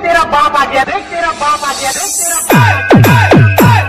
तेरा बाप आ गया, देख तेरा बाप आ गया, देख तेरा बाप आ गया।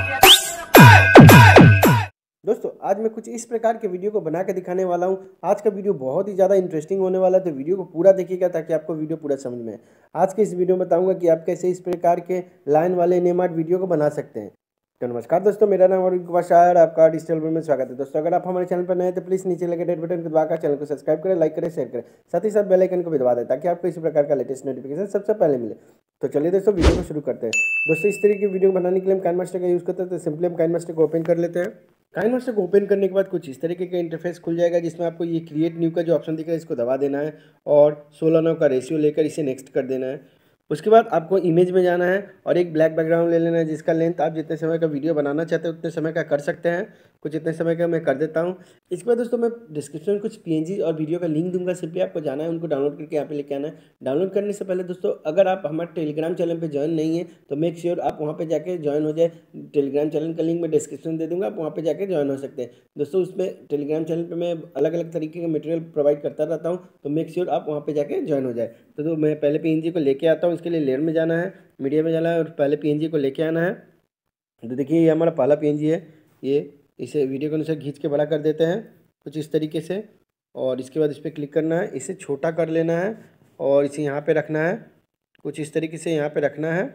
दोस्तों आज मैं कुछ इस प्रकार के वीडियो को बना के दिखाने वाला हूं। आज का वीडियो बहुत ही ज़्यादा इंटरेस्टिंग होने वाला है, तो वीडियो को पूरा देखिएगा ताकि आपको वीडियो पूरा समझ में आए। आज के इस वीडियो में बताऊंगा कि आप कैसे इस प्रकार के लाइन वाले एनिमेटेड वीडियो को बना सकते हैं। तो नमस्कार दोस्तों, मेरा नाम अरुण कुमार शाह है, आपका डिजिटल वर्ल्ड में स्वागत है। दोस्तों अगर आप हमारे चैनल पर नए हैं तो प्लीज़ नीचे लगे रेड बटन को दबाकर चैनल को सब्सक्राइब करें, लाइक करें, शेयर करें, साथ ही साथ बेल आइकन को भी दबा दें ताकि आपको इसी प्रकार का लेटेस्ट नोटिफिकेशन सबसे पहले मिले। तो चलिए दोस्तों वीडियो को शुरू करते हैं। दोस्तों इस तरीके की वीडियो बनाने के लिए हम काइनमास्टर का यूज़ करते हैं। तो सिंपली हम काइनमास्टर को ओपन कर लेते हैं। काइनमास्टर को ओपन करने के बाद कुछ इस तरीके का इंटरफेस खुल जाएगा, जिसमें आपको ये क्रिएट न्यू का जो ऑप्शन दिख रहा है इसको दबा देना है और 16:9 का रेशियो लेकर इसे नेक्स्ट कर देना है। उसके बाद आपको इमेज में जाना है और एक ब्लैक बैकग्राउंड ले लेना है, जिसका लेंथ आप जितने समय का वीडियो बनाना चाहते हैं उतने समय का कर सकते हैं। कुछ इतने समय का मैं कर देता हूँ। इसके बाद दोस्तों मैं डिस्क्रिप्शन में कुछ पीएनजी और वीडियो का लिंक दूंगा, सिंपली आपको जाना है, उनको डाउनलोड करके यहाँ पे लेके आना है। डाउनलोड करने से पहले दोस्तों अगर आप हमारे टेलीग्राम चैनल पर ज्वाइन नहीं है तो मेक श्योर आप वहाँ पर जाके ज्वाइन हो जाए। टेलीग्राम चैनल का लिंक मैं डिस्क्रिप्शन दे दूँगा, आप वहाँ पर जाकर ज्वाइन हो सकते हैं। दोस्तों उसमें टेलीग्राम चैनल पर मैं अलग अलग तरीके का मटेरियल प्रोवाइड करता रहता हूँ, तो मेक श्योर आप वहाँ पर जाके ज्वाइन हो जाए। तो मैं पहले पीएनजी को लेके आता हूँ। इसके लिए लेयर में जाना है, मीडिया में जाना है और पहले पीएनजी को लेके आना है। तो देखिए ये हमारा पहला पीएनजी है। ये इसे वीडियो के अनुसार खींच के बड़ा कर देते हैं कुछ इस तरीके से, और इसके बाद इस पर क्लिक करना है, इसे छोटा कर लेना है और इसे यहाँ पे रखना है, कुछ इस तरीके से यहाँ पे रखना है।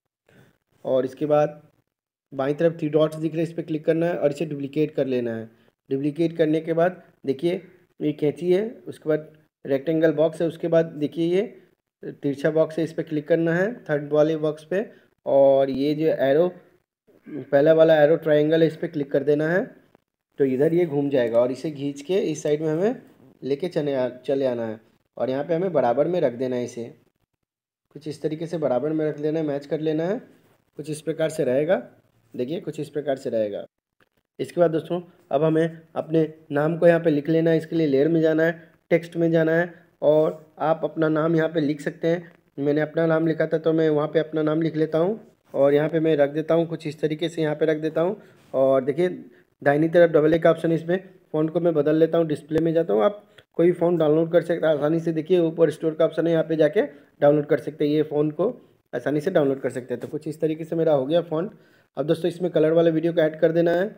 और इसके बाद बाईं तरफ 3 डॉट्स दिख रहे हैं, इस पर क्लिक करना है और इसे डुप्लीकेट कर लेना है। डुप्लीकेट करने के बाद देखिए ये कैंची है, उसके बाद रेक्टेंगल बॉक्स है, उसके बाद देखिए ये तिरछा बॉक्स है, इस पर क्लिक करना है थर्ड वाले बॉक्स पे, और ये जो एरो पहला वाला एरो ट्रायंगल है इस पर क्लिक कर देना है। तो इधर ये घूम जाएगा और इसे खींच के इस साइड में हमें लेके चले आना है और यहाँ पे हमें बराबर में रख देना है। इसे कुछ इस तरीके से बराबर में रख लेना है, मैच कर लेना है। कुछ इस प्रकार से रहेगा, देखिए कुछ इस प्रकार से रहेगा। इसके बाद दोस्तों अब हमें अपने नाम को यहाँ पे लिख लेना है। इसके लिए लेयर में जाना है, टेक्स्ट में जाना है और आप अपना नाम यहाँ पे लिख सकते हैं। मैंने अपना नाम लिखा था तो मैं वहाँ पे अपना नाम लिख लेता हूँ और यहाँ पे मैं रख देता हूँ, कुछ इस तरीके से यहाँ पे रख देता हूँ। और देखिए दाहिनी तरफ डबल ए का ऑप्शन है, इसमें फ़ॉन्ट को मैं बदल लेता हूँ, डिस्प्ले में जाता हूँ। आप कोई फ़ॉन्ट डाउनलोड कर सकते हैं आसानी से। देखिए ऊपर स्टोर का ऑप्शन है, यहाँ पर जाके डाउनलोड कर सकते हैं, ये फ़ॉन्ट को आसानी से डाउनलोड कर सकते हैं। तो कुछ इस तरीके से मेरा हो गया फ़ॉन्ट। अब दोस्तों इसमें कलर वाले वीडियो को ऐड कर देना है।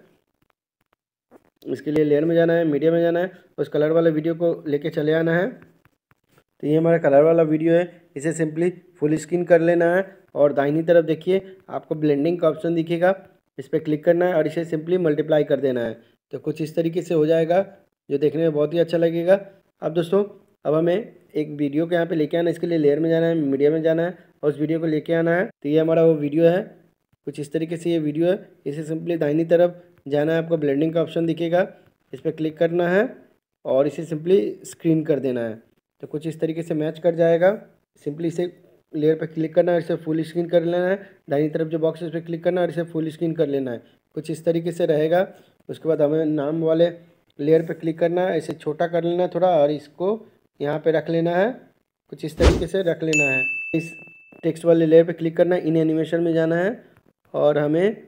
इसके लिए लेयर में जाना है, मीडिया में जाना है, उस कलर वाले वीडियो को लेके चले आना है। तो ये हमारा कलर वाला वीडियो है, इसे सिंपली फुल स्क्रीन कर लेना है और दाहिनी तरफ देखिए आपको ब्लेंडिंग का ऑप्शन दिखेगा, इस पर क्लिक करना है और इसे सिंपली मल्टीप्लाई कर देना है। तो कुछ इस तरीके से हो जाएगा, जो देखने में बहुत ही अच्छा लगेगा। अब दोस्तों अब हमें एक वीडियो को यहाँ पे लेके आना है। इसके लिए लेयर में जाना है, मीडिया में जाना है और उस वीडियो को लेके आना है। तो ये हमारा वो वीडियो है, कुछ इस तरीके से ये वीडियो है। इसे सिंपली दाहिनी तरफ जाना है, आपको ब्लेंडिंग का ऑप्शन दिखेगा, इस पर क्लिक करना है और इसे सिंपली स्क्रीन कर देना है। तो कुछ इस तरीके से मैच कर जाएगा। सिंपली इसे लेयर पर क्लिक करना है और इसे फुल स्क्रीन कर लेना है। दाहिनी तरफ जो बॉक्स है उस पर क्लिक करना है और इसे फुल स्क्रीन कर लेना है। कुछ इस तरीके से रहेगा। उसके बाद हमें नाम वाले लेयर पर क्लिक करना है, इसे छोटा कर लेना है थोड़ा और इसको यहाँ पर रख लेना है, कुछ इस तरीके से रख लेना है। इस टेक्स्ट वाले लेयर पर क्लिक करना है, इन एनिमेशन में जाना है और हमें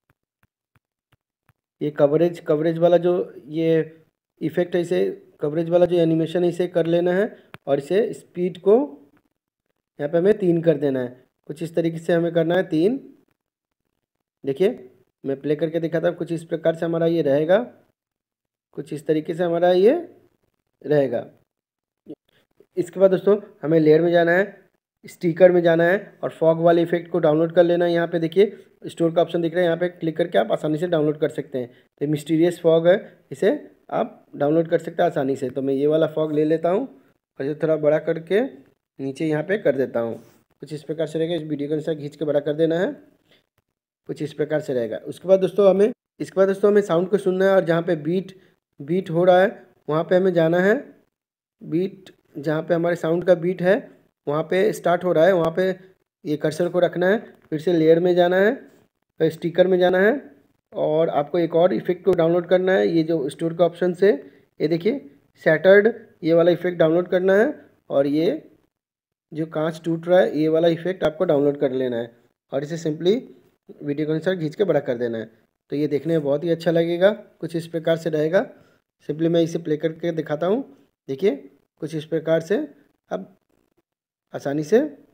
ये कवरेज वाला जो ये इफ़ेक्ट है, इसे कवरेज वाला जो एनिमेशन है इसे कर लेना है और इसे स्पीड को यहाँ पे हमें 3 कर देना है। कुछ इस तरीके से हमें करना है 3। देखिए मैं प्ले करके दिखाता हूँ, कुछ इस प्रकार से हमारा ये रहेगा, कुछ इस तरीके से हमारा ये रहेगा। इसके बाद दोस्तों हमें लेयर में जाना है, स्टिकर में जाना है और फॉग वाले इफेक्ट को डाउनलोड कर लेना है। यहाँ पे देखिए स्टोर का ऑप्शन दिख रहा है, यहाँ पे क्लिक करके आप आसानी से डाउनलोड कर सकते हैं। तो मिस्टीरियस फॉग है, इसे आप डाउनलोड कर सकते हैं आसानी से। तो मैं ये वाला फॉग ले लेता हूँ और इसे थोड़ा बड़ा करके नीचे यहाँ पे कर देता हूँ। कुछ इस प्रकार से रहेगा, इस वीडियो के अनुसार खींच के बड़ा कर देना है, कुछ इस प्रकार से रहेगा। इसके बाद दोस्तों हमें साउंड को सुनना है और जहाँ पे बीट हो रहा है वहाँ पे हमें जाना है। बीट जहाँ पे हमारे साउंड का बीट है वहाँ पे स्टार्ट हो रहा है, वहाँ पे ये कर्सर को रखना है। फिर से लेयर में जाना है, फिर स्टिकर में जाना है और आपको एक और इफेक्ट को डाउनलोड करना है। ये जो स्टोर का ऑप्शन से ये देखिए शैटर्ड, ये वाला इफेक्ट डाउनलोड करना है और ये जो कांच टूट रहा है ये वाला इफेक्ट आपको डाउनलोड कर लेना है और इसे सिंपली वीडियो के अनुसार खींच के बड़ा कर देना है। तो ये देखने में बहुत ही अच्छा लगेगा, कुछ इस प्रकार से रहेगा। सिंपली मैं इसे प्ले करके दिखाता हूँ। देखिए कुछ इस प्रकार से अब आसानी से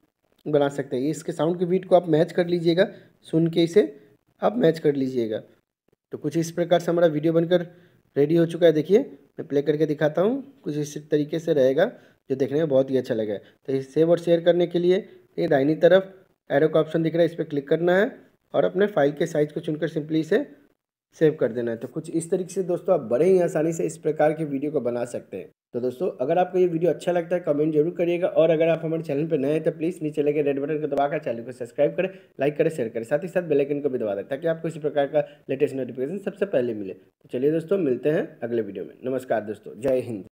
बना सकते हैं। इसके साउंड के बीट को आप मैच कर लीजिएगा, सुन के इसे आप मैच कर लीजिएगा। तो कुछ इस प्रकार से हमारा वीडियो बनकर रेडी हो चुका है। देखिए मैं प्ले करके दिखाता हूँ, कुछ इस तरीके से रहेगा जो देखने में बहुत ही अच्छा लगा। तो इसे सेव और शेयर करने के लिए ये दाहिनी तरफ एरो का ऑप्शन दिख रहा है, इस पर क्लिक करना है और अपने फाइल के साइज़ को चुनकर सिंपली इसे सेव कर देना है। तो कुछ इस तरीके से दोस्तों आप बड़े ही आसानी से इस प्रकार के वीडियो को बना सकते हैं। तो दोस्तों अगर आपको ये वीडियो अच्छा लगता है कमेंट जरूर करिएगा, और अगर आप हमारे चैनल पर नए हैं तो प्लीज़ नीचे लगे रेड बटन को दबाकर चैनल को सब्सक्राइब करें, लाइक करें, शेयर करें, साथ ही साथ बेल आइकन को भी दबा दें ताकि आपको इसी प्रकार का लेटेस्ट नोटिफिकेशन सबसे पहले मिले। तो चलिए दोस्तों मिलते हैं अगले वीडियो में। नमस्कार दोस्तों, जय हिंद।